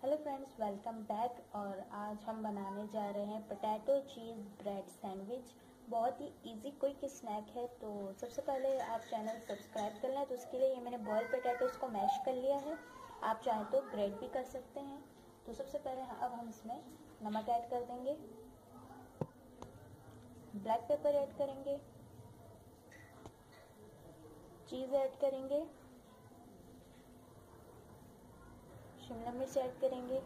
Hello friends, welcome back. और आज हम बनाने जा रहे हैं पोटैटो चीज़ ब्रेड सैंडविच। बहुत ही इजी क्विक स्नैक है। तो सबसे पहले आप चैनल सब्सक्राइब कर लें। तो उसके लिए ये मैंने बॉयल पोटैटोज़ को मैश कर लिया है। आप चाहें तो ग्रेट भी कर सकते हैं। तो सबसे पहले अब हम इसमें नमक ऐड कर देंगे, ब्लैक पेपर ऐड करेंगे, चीज़ ऐड करेंगे, शिमला मिर्च ऐड करेंगे,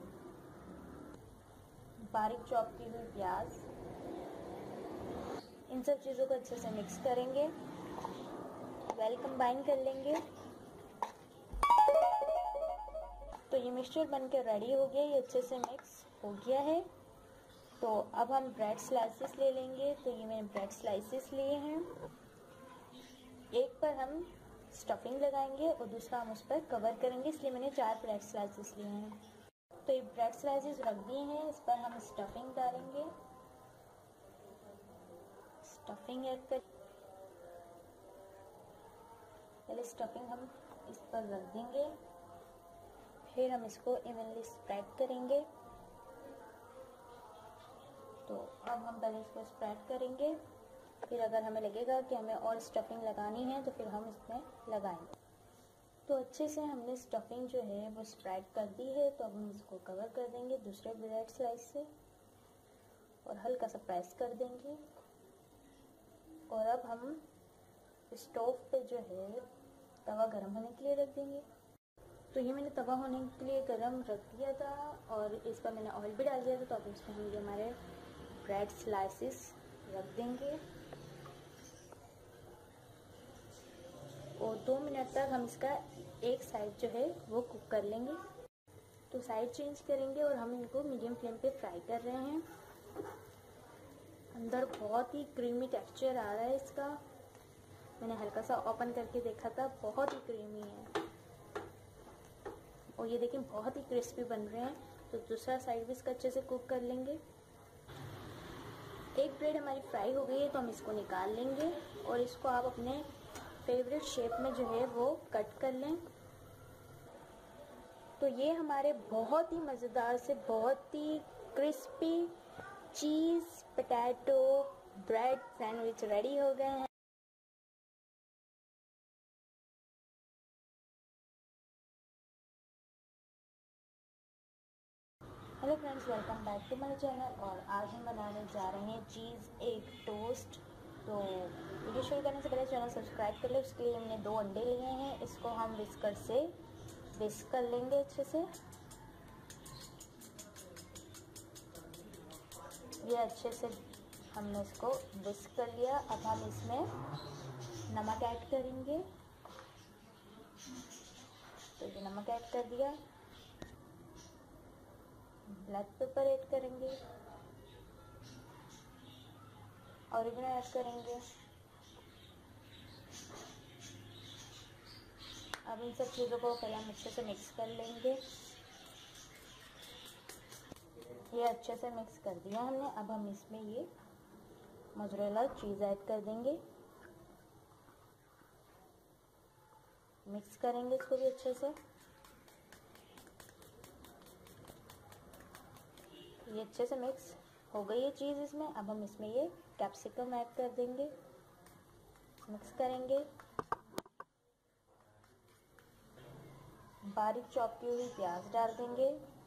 बारीक चॉप की हुई प्याज। इन सब चीज़ों को अच्छे से मिक्स करेंगे, वेल कंबाइन कर लेंगे। तो ये मिक्सचर बनके रेडी हो गया, ये अच्छे से मिक्स हो गया है। तो अब हम ब्रेड स्लाइसेस ले लेंगे। तो ये मैंने ब्रेड स्लाइसेस लिए हैं। एक पर हम स्टफिंग लगाएंगे और दूसरा हम उस पर कवर करेंगे, इसलिए मैंने 4 ब्रेड स्लाइसेस लिए हैं। तो ये ब्रेड स्लाइसेस रख दिए हैं, इस पर हम स्टफिंग डालेंगे। स्टफिंग ऐड कर, पहले स्टफिंग हम इस पर रख देंगे, फिर हम इसको इवनली स्प्रेड करेंगे। तो अब हम पहले इसको स्प्रेड करेंगे, फिर अगर हमें लगेगा कि हमें और स्टफिंग लगानी है तो फिर हम इसमें लगाएंगे। तो अच्छे से हमने स्टफिंग जो है वो स्प्रेड कर दी है। तो अब हम इसको कवर कर देंगे दूसरे ब्रेड स्लाइस से और हल्का सा प्रेस कर देंगे। और अब हम स्टोव पे जो है तवा गरम होने के लिए रख देंगे। तो ये मैंने तवा होने के लिए गरम रख दिया था और इस पर मैंने ऑयल भी डाल दिया था। तो अब इसमें हम ये हमारे ब्रेड स्लाइसेस रख देंगे और 2 मिनट तक हम इसका एक साइड जो है वो कुक कर लेंगे। तो साइड चेंज करेंगे और हम इनको मीडियम फ्लेम पे फ्राई कर रहे हैं। अंदर बहुत ही क्रीमी टेक्सचर आ रहा है इसका। मैंने हल्का सा ओपन करके देखा था, बहुत ही क्रीमी है। और ये देखिए बहुत ही क्रिस्पी बन रहे हैं। तो दूसरा साइड भी इसका अच्छे से कुक कर लेंगे। एक ब्रेड हमारी फ्राई हो गई है, तो हम इसको निकाल लेंगे और इसको आप अपने फेवरेट शेप में जो है वो कट कर लें। तो ये हमारे बहुत ही मज़ेदार से बहुत ही crispy cheese potato bread sandwich ready हो गए हैं। Hello friends, welcome back to my channel. और आज हम बनाने जा रहे हैं चीज़ एग टोस्ट। तो वीडियो शुरू करने से पहले चैनल सब्सक्राइब कर ले। उसके लिए हमने 2 अंडे लिए हैं, इसको हम विस्कर से विस्क कर लेंगे अच्छे से। ये अच्छे से हमने इसको विस्क कर लिया। अब हम इसमें नमक ऐड करेंगे। तो ये नमक ऐड कर दिया, ब्लैक पेपर ऐड करेंगे, ऑरिगेनो ऐड करेंगे। अब इन सब चीज़ों को पहले हम अच्छे से मिक्स कर लेंगे। ये अच्छे से मिक्स कर दिया हमने। अब हम इसमें ये मोज़रेला चीज़ ऐड कर देंगे, मिक्स करेंगे इसको भी अच्छे से। ये अच्छे से मिक्स हो गई है चीज़ इसमें। अब हम इसमें ये कैप्सिकम ऐड कर देंगे, मिक्स करेंगे। बारीक चॉप की हुई प्याज डाल देंगे,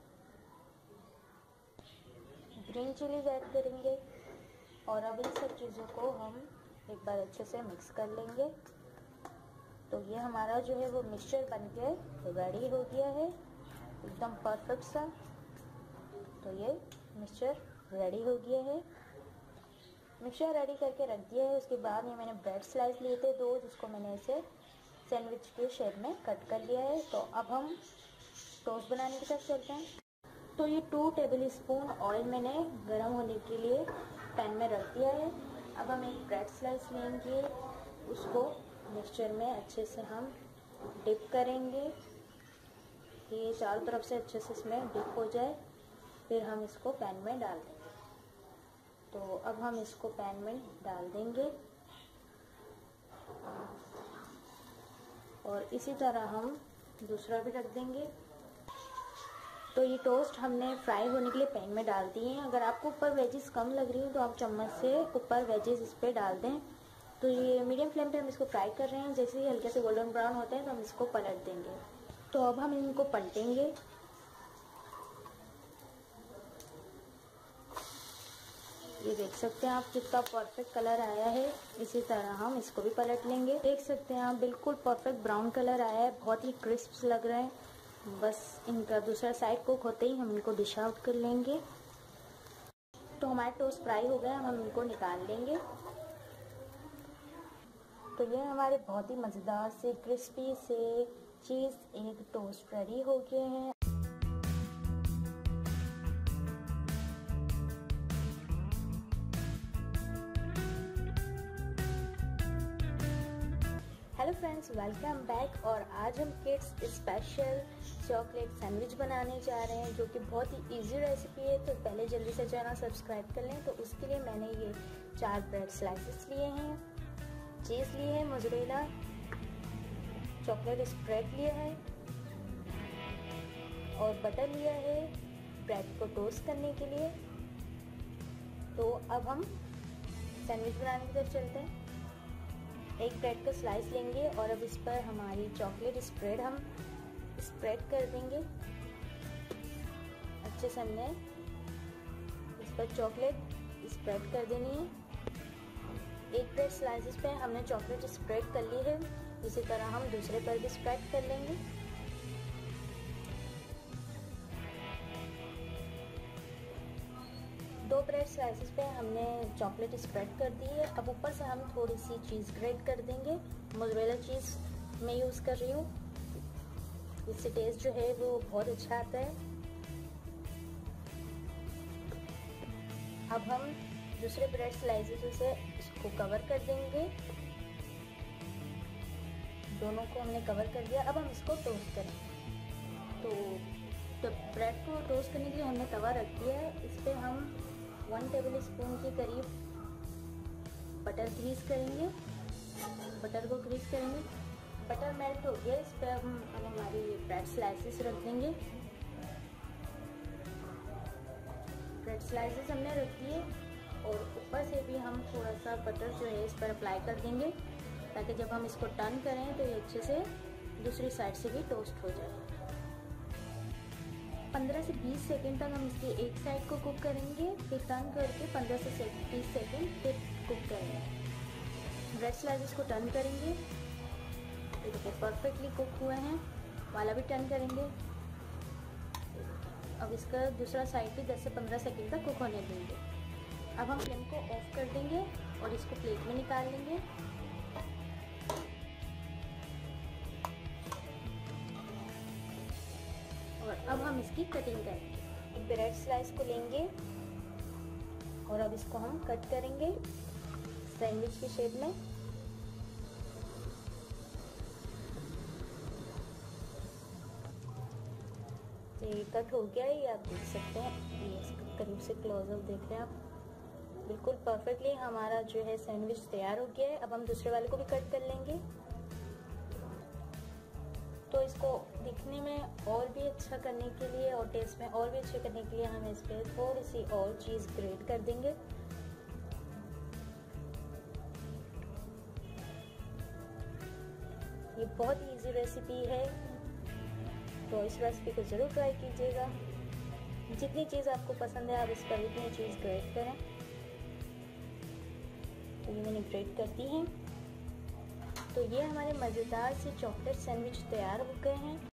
ग्रीन चिलीज ऐड करेंगे और अब इन सब चीज़ों को हम एक बार अच्छे से मिक्स कर लेंगे। तो ये हमारा जो है वो मिक्सचर बनके रेडी हो गया है, एकदम परफेक्ट सा। तो ये मिक्सचर रेडी हो गया है। मिक्सचर रेडी करके रख दिया है। उसके बाद ये मैंने ब्रेड स्लाइस लिए थे 2, जिसको मैंने इसे सैंडविच के शेप में कट कर लिया है। तो अब हम टोस्ट बनाने की तरफ चलते हैं। तो ये 2 टेबल स्पून ऑयल मैंने गर्म होने के लिए पैन में रख दिया है। अब हम एक ब्रेड स्लाइस लेंगे, उसको मिक्सचर में अच्छे से हम डिप करेंगे। ये चारों तरफ से अच्छे से इसमें डिप हो जाए, फिर हम इसको पैन में डाल देंगे। तो अब हम इसको पैन में डाल देंगे और इसी तरह हम दूसरा भी रख देंगे। तो ये टोस्ट हमने फ्राई होने के लिए पैन में डाल दिए हैं। अगर आपको ऊपर वेजेस कम लग रही हैं तो आप चम्मच से ऊपर वेजेस इस पर डाल दें। तो ये मीडियम फ्लेम पे हम इसको फ्राई कर रहे हैं। जैसे ही हल्के से गोल्डन ब्राउन होते हैं तो हम इसको पलट देंगे। तो अब हम इनको पलटेंगे। ये देख सकते हैं आप कितना परफेक्ट कलर आया है। इसी तरह हम इसको भी पलट लेंगे। देख सकते हैं आप बिल्कुल परफेक्ट ब्राउन कलर आया है, बहुत ही क्रिस्प लग रहे हैं। बस इनका दूसरा साइड कुक होते ही हम इनको डिश आउट कर लेंगे। तो हमारे टोस्ट फ्राई हो गए, हम इनको निकाल लेंगे। तो ये हमारे बहुत ही मज़ेदार से क्रिस्पी से चीज़ एग टोस्ट रेडी हो गए हैं। Hello friends, welcome back. और आज हम किड्स स्पेशल चॉकलेट सैंडविच बनाने जा रहे हैं, जो कि बहुत ही इजी रेसिपी है। तो पहले जल्दी से चैनल सब्सक्राइब कर लें। तो उसके लिए मैंने ये 4 ब्रेड स्लाइसेस लिए हैं, चीज़ लिए हैं, मोज़रेला, चॉकलेट स्प्रेड लिया है और बटर लिया है ब्रेड को टोस्ट करने के लिए। तो अब हम सैंडविच बनाने की तरफ चलते हैं। एक ब्रेड का स्लाइस लेंगे और अब इस पर हमारी चॉकलेट स्प्रेड हम स्प्रेड कर देंगे। अच्छे से हमने इस पर चॉकलेट स्प्रेड कर देनी है। एक ब्रेड स्लाइसेस पे हमने चॉकलेट स्प्रेड कर ली है, इसी तरह हम दूसरे पर भी स्प्रेड कर लेंगे। दो ब्रेड स्लाइसेस पे हमने चॉकलेट स्प्रेड कर दी है। अब ऊपर से हम थोड़ी सी चीज़ ग्रेट कर देंगे। मोज़रेला चीज़ मैं यूज़ कर रही हूँ, इससे टेस्ट जो है वो बहुत अच्छा आता है। अब हम दूसरे ब्रेड स्लाइसेस से इसको कवर कर देंगे। दोनों को हमने कवर कर दिया। अब हम इसको टोस्ट करेंगे। तो ब्रेड को टोस्ट करने के लिए हमने तवा रख दिया है। इस पर हम 1 टेबल स्पून के करीब बटर ग्रीस करेंगे। बटर को ग्रीस करेंगे। बटर मेल्ट हो गया, इस पर हम हमारी ब्रेड स्लाइसेस रख देंगे। ब्रेड स्लाइसेस हमने रख दिए और ऊपर से भी हम थोड़ा सा बटर जो है इस पर अप्लाई कर देंगे, ताकि जब हम इसको टर्न करें तो ये अच्छे से दूसरी साइड से भी टोस्ट हो जाए। 15 से 20 सेकंड तक हम इसकी एक साइड को कुक करेंगे, फिर टर्न करके 15 से 20 सेकंड फिर कुक करेंगे। ब्रेड स्लाइसेस को टर्न करेंगे, ये देखिए परफेक्टली कुक हुए हैं। वाला भी टर्न करेंगे। अब इसका दूसरा साइड भी 10 से 15 सेकंड तक कुक होने देंगे। अब हम फ्लेम को ऑफ कर देंगे और इसको प्लेट में निकाल लेंगे। और अब हम इसकी कटिंग करेंगे। ब्रेड स्लाइस को लेंगे और अब इसको हम कट करेंगे सैंडविच की शेप में। तो ये कट हो गया है, ये आप देख सकते हैं। ये इसका करीब से क्लोजअप देख रहे हैं आप। बिल्कुल परफेक्टली हमारा जो है सैंडविच तैयार हो गया है। अब हम दूसरे वाले को भी कट कर लेंगे। तो इसको दिखने में और भी अच्छा करने के लिए और टेस्ट में और भी अच्छे करने के लिए हम इस पर थोड़ी सी और चीज़ ग्रेट कर देंगे। ये बहुत ही इजी रेसिपी है, तो इस रेसिपी को ज़रूर ट्राई कीजिएगा। जितनी चीज़ आपको पसंद है आप इस पर उतनी चीज़ ग्रेट करें। तो ये मैंने ग्रेट कर दी है। तो ये हमारे मज़ेदार से चॉकलेट सैंडविच तैयार हो गए हैं।